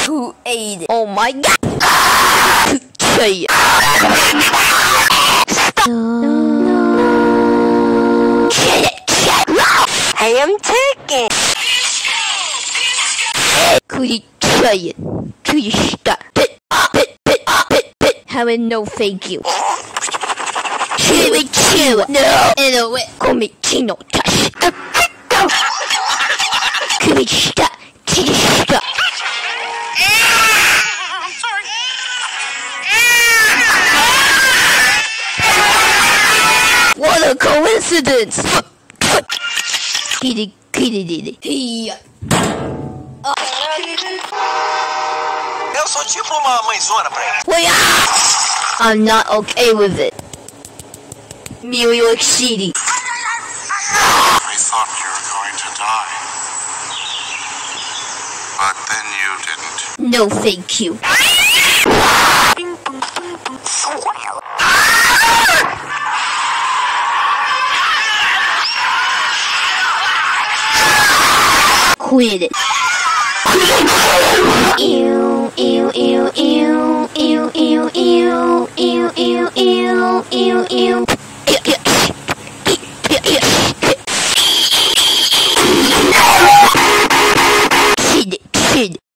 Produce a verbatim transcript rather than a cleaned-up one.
Who ate it? Oh my god! Say it. I am taking. Could you say it? Could you stop? Pit, pit, pit, pit, pit. Have a no thank you. Chew it, chew it. No. In a way. Call me Chino Touch. Could you stop? Could you stop? What a coincidence! Kitty, kitty, kitty. Hey. Eu sou tipo uma mãezona pra ele. Wait, I'm not okay with it. New York City. I thought you were going to die. But then you didn't. No, thank you. Quit it. Ew, ew, ew, ew, ew, ew, ew, ew, ew, ew, ew, ew.